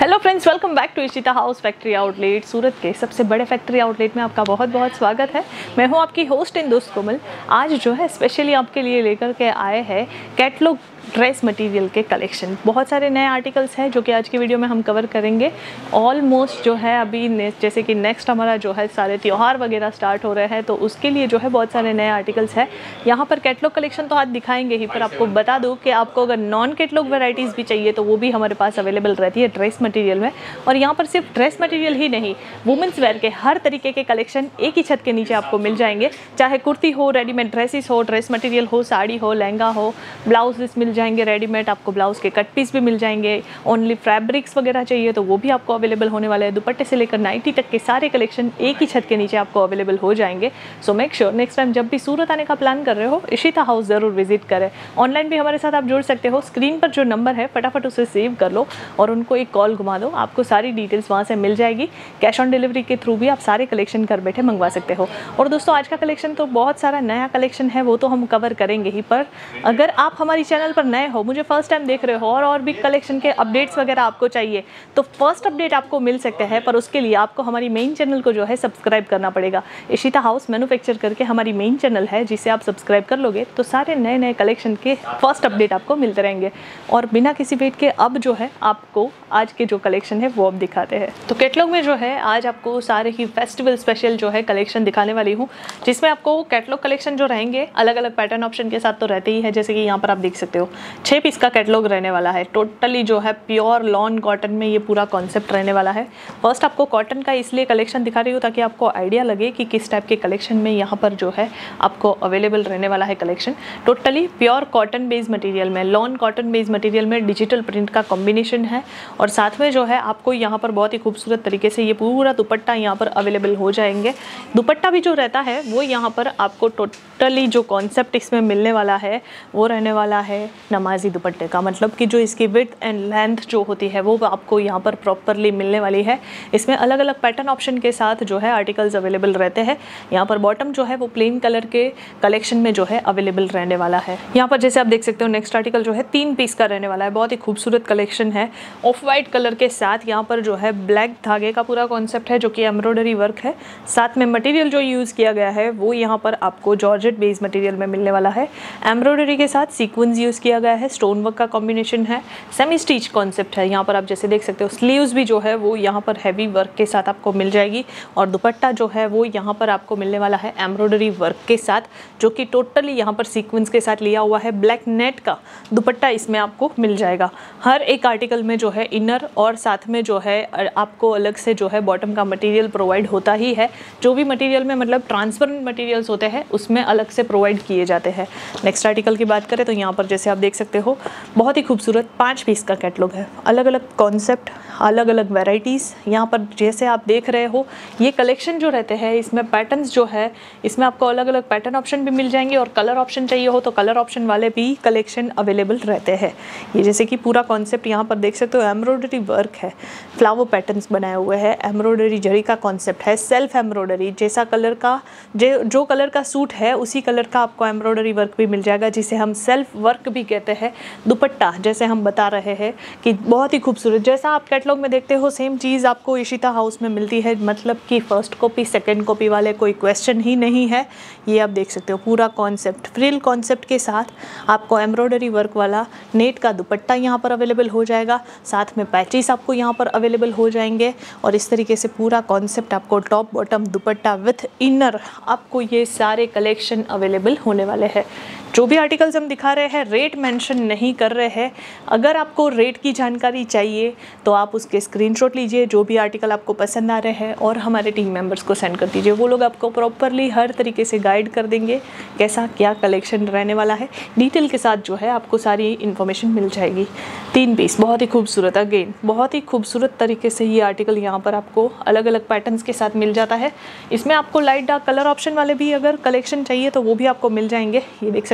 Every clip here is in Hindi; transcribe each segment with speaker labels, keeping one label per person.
Speaker 1: Hello friends, welcome back to Ishita house factory outlet. Surat के सबसे बड़े फैक्ट्री आउटलेट में आपका बहुत बहुत स्वागत है। मैं हूं आपकी होस्ट इन दोस्त कोमल। आज जो है स्पेशली आपके लिए लेकर के आए हैं कैटलॉग ड्रेस मटेरियल के कलेक्शन। बहुत सारे नए आर्टिकल्स हैं जो कि आज की वीडियो में हम कवर करेंगे। ऑलमोस्ट जो है अभी जैसे कि नेक्स्ट हमारा जो है सारे त्यौहार वगैरह स्टार्ट हो रहे हैं, तो उसके लिए जो है बहुत सारे नए आर्टिकल्स हैं। यहाँ पर कैटलॉग कलेक्शन तो आज दिखाएंगे ही, पर आपको बता दूँ कि आपको अगर नॉन कैटलॉग वेराइटीज़ भी चाहिए तो वो भी हमारे पास अवेलेबल रहती है ड्रेस मटेरियल में। और यहाँ पर सिर्फ ड्रेस मटेरियल ही नहीं, वुमेंस वेयर के हर तरीके के कलेक्शन एक ही छत के नीचे आपको मिल जाएंगे। चाहे कुर्ती हो, रेडीमेड ड्रेसेस हो, ड्रेस मटेरियल हो, साड़ी हो, लहंगा हो, ब्लाउजेस मिल जाएंगे रेडीमेड, आपको ब्लाउज के कट पीस भी मिल जाएंगे। ओनली फैब्रिक्स वगैरह चाहिए तो वो भी आपको अवेलेबल होने वाले हैं। दुपट्टे से लेकर नाइटी तक के सारे कलेक्शन एक ही छत के नीचे आपको अवेलेबल हो जाएंगे। So make sure next time जब भी सूरत आने का प्लान कर रहे हो, इशिता हाउस ज़रूर विजिट करें। ऑनलाइन भी हमारे साथ आप जुड़ सकते हो। स्क्रीन पर जो नंबर है फटाफट उसे सेव कर लो और उनको एक कॉल घुमा दो, आपको सारी डिटेल्स वहाँ से मिल जाएगी। कैश ऑन डिलीवरी के थ्रू भी आप सारे कलेक्शन घर बैठे मंगवा सकते हो। और दोस्तों, आज का कलेक्शन तो बहुत सारा नया कलेक्शन है, वो तो हम कवर करेंगे ही, पर अगर आप हमारी चैनल पर नए हो, मुझे फर्स्ट टाइम देख रहे हो और भी कलेक्शन के अपडेट्स वगैरह आपको चाहिए, तो फर्स्ट अपडेट आपको मिल सकते हैं, पर उसके लिए आपको हमारी मेन चैनल को जो है सब्सक्राइब करना पड़ेगा। इशिता हाउस मैन्युफैक्चर करके हमारी मेन चैनल है, जिसे आप सब्सक्राइब कर लोगे तो सारे नए नए कलेक्शन के फर्स्ट अपडेट आपको मिलते रहेंगे। और बिना किसी वेट के अब जो है आपको आज के जो कलेक्शन है वो अब दिखाते हैं। तो कैटलॉग में जो है आज आपको सारे ही फेस्टिवल स्पेशल जो है कलेक्शन दिखाने वाली हूँ, जिसमें आपको कैटलॉग कलेक्शन जो रहेंगे अलग अलग पैटर्न ऑप्शन के साथ तो रहते ही है। जैसे कि यहाँ पर आप देख सकते हो 6 पीस का कैटलॉग रहने वाला है। टोटली जो है प्योर लॉन कॉटन में ये पूरा कॉन्सेप्ट रहने वाला है। फर्स्ट आपको कॉटन का इसलिए कलेक्शन दिखा रही हूँ ताकि आपको आइडिया लगे कि किस टाइप के कलेक्शन में यहाँ पर जो है आपको अवेलेबल रहने वाला है collection. Totally pure cotton based material में, लॉन कॉटन बेस्ड मटेरियल में डिजिटल प्रिंट का कॉम्बिनेशन है। और साथ में जो है आपको यहाँ पर बहुत ही खूबसूरत तरीके से ये पूरा दुपट्टा यहाँ पर अवेलेबल हो जाएंगे। दुपट्टा भी जो रहता है वो यहाँ पर आपको टोटली जो कॉन्सेप्ट इसमें मिलने वाला है वो रहने वाला है नमाजी दुपट्टे का। मतलब कि जो इसकी विड्थ एंड लेंथ जो होती है वो आपको यहाँ पर प्रॉपरली मिलने वाली है। इसमें अलग अलग पैटर्न ऑप्शन के साथ जो है आर्टिकल्स अवेलेबल रहते हैं। यहाँ पर बॉटम जो है वो प्लेन कलर के कलेक्शन में जो है अवेलेबल रहने वाला है। यहाँ पर जैसे आप देख सकते हो नेक्स्ट आर्टिकल जो है 3 पीस का रहने वाला है। बहुत ही खूबसूरत कलेक्शन है। ऑफ वाइट कलर के साथ यहाँ पर जो है ब्लैक धागे का पूरा कॉन्सेप्ट है जो कि एम्ब्रॉयडरी वर्क है। साथ में मटेरियल जो यूज़ किया गया है वो यहाँ पर आपको जॉर्जेट बेस्ड मटेरियल में मिलने वाला है। एम्ब्रॉयडरी के साथ सीक्वेंस यूज़ किया गया है, स्टोन वर्क का कॉम्बिनेशन है, सेमी स्टिच कॉन्सेप्ट है। यहाँ पर आप जैसे देख सकते हो स्लीव्स भी जो है वो यहाँ पर हैवी वर्क के साथ आपको मिल जाएगी। और दुपट्टा जो है वो यहाँ पर आपको मिलने वाला है एम्ब्रॉयडरी वर्क के साथ, जो कि टोटली यहाँ पर सीक्वेंस के साथ लिया हुआ है। ब्लैक नेट का दुपट्टा इसमें आपको मिल जाएगा। हर एक आर्टिकल में जो है इनर और साथ में जो है आपको अलग से जो है बॉटम का मटेरियल प्रोवाइड होता ही है। जो भी मटेरियल में मतलब ट्रांसपेरेंट मटेरियल्स होते हैं उसमें अलग से प्रोवाइड किए जाते हैं। नेक्स्ट आर्टिकल की बात करें तो यहाँ पर जैसे आप देख सकते हो बहुत ही खूबसूरत 5 पीस का कैटलॉग है। अलग अलग कॉन्सेप्ट, अलग अलग वेराइटीज़। यहाँ पर जैसे आप देख रहे हो ये कलेक्शन जो रहते हैं इसमें पैटर्न्स जो है इसमें आपको अलग अलग पैटर्न ऑप्शन भी मिल जाएंगे। और कलर ऑप्शन चाहिए हो तो कलर ऑप्शन वाले भी कलेक्शन अवेलेबल रहते हैं। ये जैसे कि पूरा कॉन्सेप्ट यहाँ पर देख सकते हो एम्ब्रॉयडरी वर्क है, फ्लावर पैटर्न्स बनाए हुए हैं, एम्ब्रॉयडरी जरी का कॉन्सेप्ट है, सेल्फ एम्ब्रॉयडरी। जैसा कलर का जो कलर का सूट है उसी कलर का आपको एम्ब्रॉयडरी वर्क भी मिल जाएगा, जिसे हम सेल्फ वर्क भी कहते हैं। दुपट्टा जैसे हम बता रहे हैं कि बहुत ही खूबसूरत, जैसा आप कैटलॉग में देखते हो सेम चीज़ आपको इशिता हाउस में मिलती है। मतलब कि फर्स्ट कॉपी सेकंड कॉपी वाले कोई क्वेश्चन ही नहीं है। ये आप देख सकते हो पूरा कॉन्सेप्ट फ्रिल कॉन्सेप्ट के साथ आपको एम्ब्रॉयडरी वर्क वाला नेट का दुपट्टा यहाँ पर अवेलेबल हो जाएगा। साथ में पैचेस आपको यहाँ पर अवेलेबल हो जाएंगे। और इस तरीके से पूरा कॉन्सेप्ट आपको top bottom dupatta with inner आपको ये सारे कलेक्शन अवेलेबल होने वाले हैं। जो भी आर्टिकल्स हम दिखा रहे हैं रेट मेंशन नहीं कर रहे हैं। अगर आपको रेट की जानकारी चाहिए तो आप उसके स्क्रीनशॉट लीजिए, जो भी आर्टिकल आपको पसंद आ रहे हैं, और हमारे टीम मेंबर्स को सेंड कर दीजिए। वो लोग आपको प्रॉपरली हर तरीके से गाइड कर देंगे कैसा क्या कलेक्शन रहने वाला है। डिटेल के साथ जो है आपको सारी इन्फॉर्मेशन मिल जाएगी। 3 पीस बहुत ही खूबसूरत, अगेन बहुत ही खूबसूरत तरीके से ये आर्टिकल यहाँ पर आपको अलग अलग पैटर्न्स के साथ मिल जाता है। इसमें आपको लाइट डार्क कलर ऑप्शन वाले भी अगर कलेक्शन चाहिए तो वो भी आपको मिल जाएंगे। ये देख सकते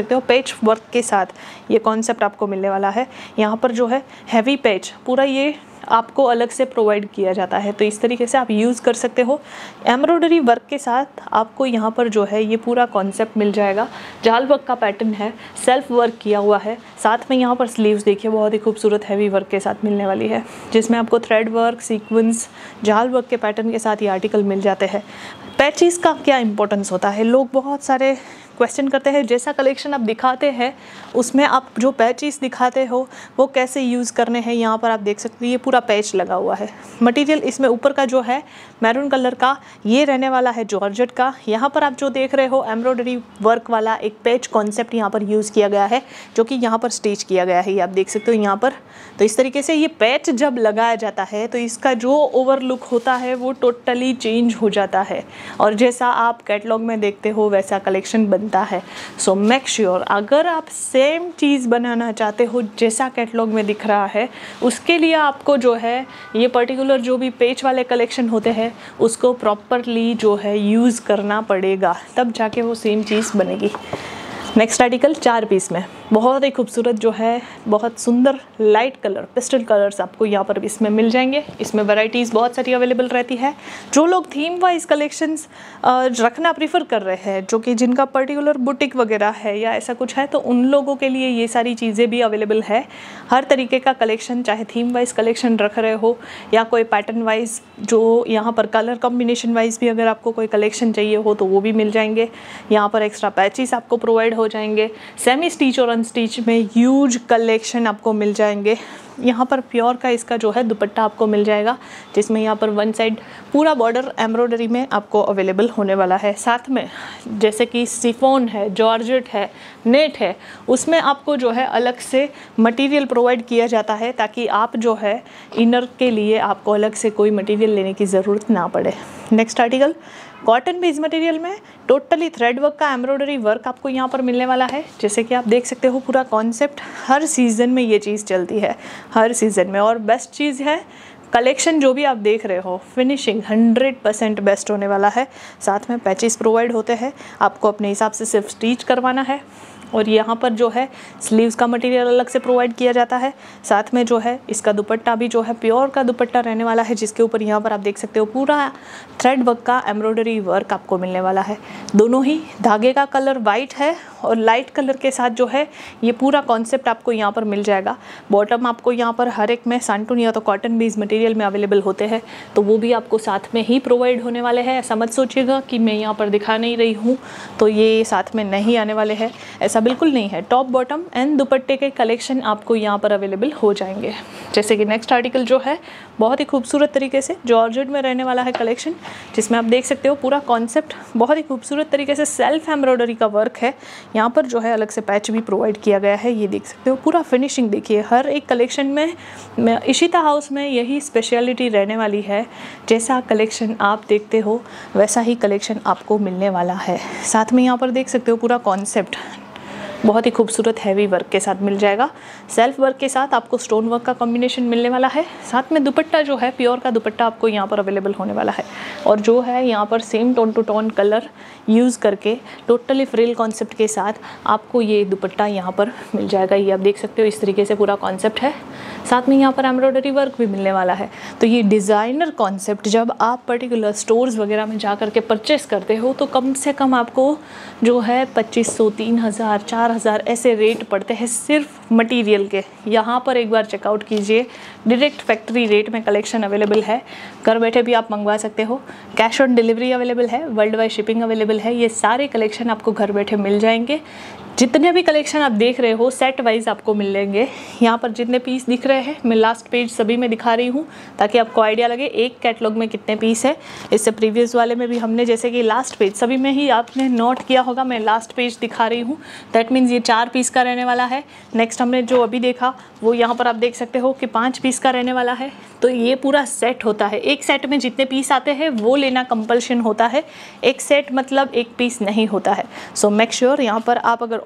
Speaker 1: सकते हो पेच वर्क के साथ ये कॉन्सेप्ट आपको मिलने वाला है। यहाँ पर जो है हैवी पेच पूरा ये आपको अलग से प्रोवाइड किया जाता है, तो इस तरीके से आप यूज़ कर सकते हो। एम्ब्रॉयडरी वर्क के साथ आपको यहाँ पर जो है ये पूरा कॉन्सेप्ट मिल जाएगा। जाल वर्क का पैटर्न है, सेल्फ वर्क किया हुआ है। साथ में यहाँ पर स्लीव्स देखिए बहुत ही खूबसूरत हैवी वर्क के साथ मिलने वाली है, जिसमें आपको थ्रेड वर्क, सीक्वेंस, जाल वर्क के पैटर्न के साथ ये आर्टिकल मिल जाते हैं। पैचेस का क्या इंपॉर्टेंस होता है, लोग बहुत सारे क्वेश्चन करते हैं। जैसा कलेक्शन आप दिखाते हैं उसमें आप जो पैचेस दिखाते हो वो कैसे यूज़ करने हैं, यहाँ पर आप देख सकते हैं ये पूरा पैच लगा हुआ है। मटेरियल इसमें ऊपर का जो है मैरून कलर का ये रहने वाला है जॉर्जेट का। यहाँ पर आप जो देख रहे हो एम्ब्रॉयडरी वर्क वाला एक पैच कॉन्सेप्ट यहाँ पर यूज़ किया गया है, जो कि यहाँ पर स्टिच किया गया है, ये आप देख सकते हो यहाँ पर। तो इस तरीके से ये पैच जब लगाया जाता है तो इसका जो ओवरलुक होता है वो टोटली चेंज हो जाता है, और जैसा आप कैटलॉग में देखते हो वैसा कलेक्शन बनता है। सो मेक श्योर अगर आप सेम चीज़ बनाना चाहते हो जैसा कैटलॉग में दिख रहा है, उसके लिए आपको जो है ये पर्टिकुलर जो भी पेच वाले कलेक्शन होते हैं उसको प्रॉपरली जो है यूज़ करना पड़ेगा, तब जाके वो सेम चीज़ बनेगी। नेक्स्ट आर्टिकल 4 पीस में बहुत ही खूबसूरत जो है बहुत सुंदर लाइट कलर पेस्टल कलर्स आपको यहाँ पर इसमें मिल जाएंगे। इसमें वैरायटीज़ बहुत सारी अवेलेबल रहती है। जो लोग थीम वाइज कलेक्शंस रखना प्रीफर कर रहे हैं, जो कि जिनका पर्टिकुलर बुटीक वगैरह है या ऐसा कुछ है, तो उन लोगों के लिए ये सारी चीज़ें भी अवेलेबल है। हर तरीके का कलेक्शन, चाहे थीम वाइज कलेक्शन रख रहे हो या कोई पैटर्न वाइज, जो यहाँ पर कलर कॉम्बिनेशन वाइज भी अगर आपको कोई कलेक्शन चाहिए हो तो वो भी मिल जाएंगे। यहाँ पर एक्स्ट्रा पैचेस आपको प्रोवाइड हो जाएंगे। सेमी स्टिच और अनस्टिच में ह्यूज कलेक्शन आपको मिल जाएंगे। यहाँ पर प्योर का इसका जो है दुपट्टा आपको मिल जाएगा, जिसमें यहाँ पर वन साइड पूरा बॉर्डर एम्ब्रॉयडरी में आपको अवेलेबल होने वाला है। साथ में जैसे कि शिफॉन है, जॉर्जेट है, नेट है, उसमें आपको जो है अलग से मटेरियल प्रोवाइड किया जाता है, ताकि आप जो है इनर के लिए आपको अलग से कोई मटेरियल लेने की ज़रूरत ना पड़े। Next article cotton base material में टोटली थ्रेड वर्क का एम्ब्रॉयडरी वर्क आपको यहाँ पर मिलने वाला है। जैसे कि आप देख सकते हो पूरा कॉन्सेप्ट, हर सीज़न में ये चीज़ चलती है, हर सीज़न में। और बेस्ट चीज़ है कलेक्शन जो भी आप देख रहे हो फिनिशिंग 100% बेस्ट होने वाला है। साथ में पैचेस प्रोवाइड होते हैं, आपको अपने हिसाब से सिर्फ स्टिच करवाना है। और यहाँ पर जो है स्लीव्स का मटेरियल अलग से प्रोवाइड किया जाता है। साथ में जो है इसका दुपट्टा भी जो है प्योर का दुपट्टा रहने वाला है, जिसके ऊपर यहाँ पर आप देख सकते हो पूरा थ्रेड वर्क का एम्ब्रॉयडरी वर्क आपको मिलने वाला है। दोनों ही धागे का कलर वाइट है और लाइट कलर के साथ जो है ये पूरा कॉन्सेप्ट आपको यहाँ पर मिल जाएगा। बॉटम आपको यहाँ पर हर एक में सांटून या तो कॉटन बेस मटेरियल में अवेलेबल होते हैं, तो वो भी आपको साथ में ही प्रोवाइड होने वाले हैं। ऐसा मत सोचिएगा कि मैं यहाँ पर दिखा नहीं रही हूँ तो ये साथ में नहीं आने वाले हैं, ऐसा बिल्कुल नहीं है। टॉप बॉटम एंड दुपट्टे के कलेक्शन आपको यहाँ पर अवेलेबल हो जाएंगे। जैसे कि नेक्स्ट आर्टिकल जो है बहुत ही खूबसूरत तरीके से जॉर्जेट में रहने वाला है कलेक्शन, जिसमें आप देख सकते हो पूरा कॉन्सेप्ट बहुत ही खूबसूरत तरीके से सेल्फ एम्ब्रॉयडरी का वर्क है। यहाँ पर जो है अलग से पैच भी प्रोवाइड किया गया है, ये देख सकते हो। पूरा फिनिशिंग देखिए, हर एक कलेक्शन में इशिता हाउस में यही स्पेशलिटी रहने वाली है। जैसा कलेक्शन आप देखते हो वैसा ही कलेक्शन आपको मिलने वाला है। साथ में यहाँ पर देख सकते हो पूरा कॉन्सेप्ट बहुत ही खूबसूरत हैवी वर्क के साथ मिल जाएगा। सेल्फ वर्क के साथ आपको स्टोन वर्क का कॉम्बिनेशन मिलने वाला है। साथ में दुपट्टा जो है प्योर का दुपट्टा आपको यहाँ पर अवेलेबल होने वाला है, और जो है यहाँ पर same tone two tone colour use करके टोटली फ्रिल कॉन्सेप्ट के साथ आपको ये दुपट्टा यहाँ पर मिल जाएगा। ये आप देख सकते हो इस तरीके से पूरा कॉन्सेप्ट है। साथ में यहाँ पर एम्ब्रॉयडरी वर्क भी मिलने वाला है। तो ये डिज़ाइनर कॉन्सेप्ट जब आप पर्टिकुलर स्टोर्स वगैरह में जा करके परचेस करते हो तो कम से कम आपको जो है 2500, 3000, 4000 ऐसे रेट पड़ते हैं सिर्फ मटेरियल के। यहाँ पर एक बार चेकआउट कीजिए, डायरेक्ट फैक्ट्री रेट में कलेक्शन अवेलेबल है। घर बैठे भी आप मंगवा सकते हो, कैश ऑन डिलीवरी अवेलेबल है, वर्ल्ड वाइड शिपिंग अवेलेबल है। ये सारे कलेक्शन आपको घर बैठे मिल जाएंगे। जितने भी कलेक्शन आप देख रहे हो सेट वाइज आपको मिलेंगे। यहाँ पर जितने पीस दिख रहे हैं मैं लास्ट पेज सभी में दिखा रही हूँ ताकि आपको आइडिया लगे एक कैटलॉग में कितने पीस है। इससे प्रीवियस वाले में भी हमने जैसे कि लास्ट पेज सभी में ही आपने नोट किया होगा, मैं लास्ट पेज दिखा रही हूँ। दैट मीन्स ये 4 पीस का रहने वाला है। नेक्स्ट हमने जो अभी देखा वो यहाँ पर आप देख सकते हो कि 5 पीस का रहने वाला है। तो ये पूरा सेट होता है, एक सेट में जितने पीस आते हैं वो लेना कंपल्शन होता है। एक सेट मतलब एक पीस नहीं होता है। सो मेक श्योर यहाँ पर आप अगर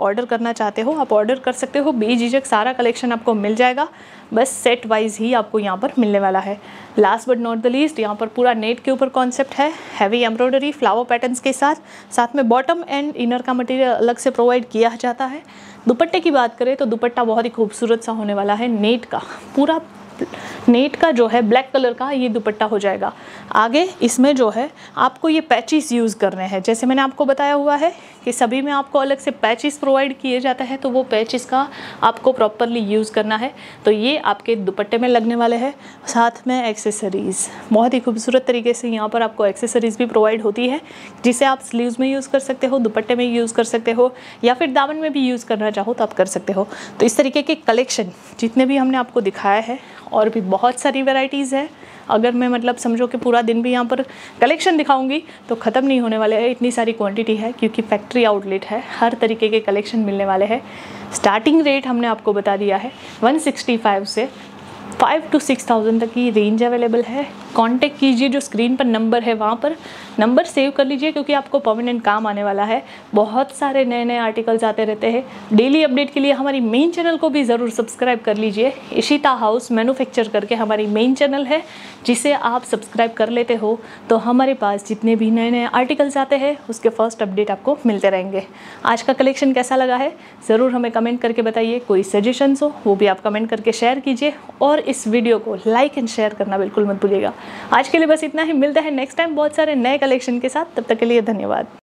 Speaker 1: ऑर्डर करना चाहते हो आप ऑर्डर कर सकते हो, बेझिझक सारा कलेक्शन आपको मिल जाएगा, बस सेट वाइज ही आपको यहाँ पर मिलने वाला है। Last but not the least, यहाँ पर पूरा नेट के ऊपर कॉन्सेप्ट है, हैवी एम्ब्रॉयडरी फ्लावर पैटर्न्स के साथ में बॉटम एंड इनर का मटेरियल अलग से प्रोवाइड किया जाता है। दुपट्टे की बात करें तो दुपट्टा बहुत ही खूबसूरत सा होने वाला है, नेट का, पूरा नेट का जो है ब्लैक कलर का ये दुपट्टा हो जाएगा। आगे इसमें जो है आपको ये पैचेस यूज़ करने हैं, जैसे मैंने आपको बताया हुआ है कि सभी में आपको अलग से पैचेस प्रोवाइड किए जाते हैं, तो वो पैचेस का आपको प्रॉपरली यूज़ करना है। तो ये आपके दुपट्टे में लगने वाले हैं। साथ में एक्सेसरीज़ बहुत ही खूबसूरत तरीके से यहाँ पर आपको एक्सेसरीज़ भी प्रोवाइड होती है, जिसे आप स्लीव्स में यूज़ कर सकते हो, दुपट्टे में यूज़ कर सकते हो, या फिर दामन में भी यूज़ करना चाहो तो आप कर सकते हो। तो इस तरीके के कलेक्शन जितने भी हमने आपको दिखाया है, और भी बहुत सारी वैरायटीज़ है। अगर मैं मतलब समझो कि पूरा दिन भी यहाँ पर कलेक्शन दिखाऊंगी तो ख़त्म नहीं होने वाले हैं, इतनी सारी क्वांटिटी है, क्योंकि फैक्ट्री आउटलेट है, हर तरीके के कलेक्शन मिलने वाले हैं। स्टार्टिंग रेट हमने आपको बता दिया है 165 से 5 to 6,000 तक की रेंज अवेलेबल है। कांटेक्ट कीजिए, जो स्क्रीन पर नंबर है वहाँ पर नंबर सेव कर लीजिए, क्योंकि आपको परमानेंट काम आने वाला है। बहुत सारे नए नए आर्टिकल्स आते रहते हैं। डेली अपडेट के लिए हमारी मेन चैनल को भी ज़रूर सब्सक्राइब कर लीजिए। इशिता हाउस मैन्युफैक्चर करके हमारी मेन चैनल है, जिसे आप सब्सक्राइब कर लेते हो तो हमारे पास जितने भी नए नए आर्टिकल्स आते हैं उसके फर्स्ट अपडेट आपको मिलते रहेंगे। आज का कलेक्शन कैसा लगा है ज़रूर हमें कमेंट करके बताइए। कोई सजेशंस हो वो भी आप कमेंट करके शेयर कीजिए, और इस वीडियो को लाइक एंड शेयर करना बिल्कुल मत भूलिएगा। आज के लिए बस इतना ही, मिलता है नेक्स्ट टाइम बहुत सारे नए कलेक्शन के साथ। तब तक के लिए धन्यवाद।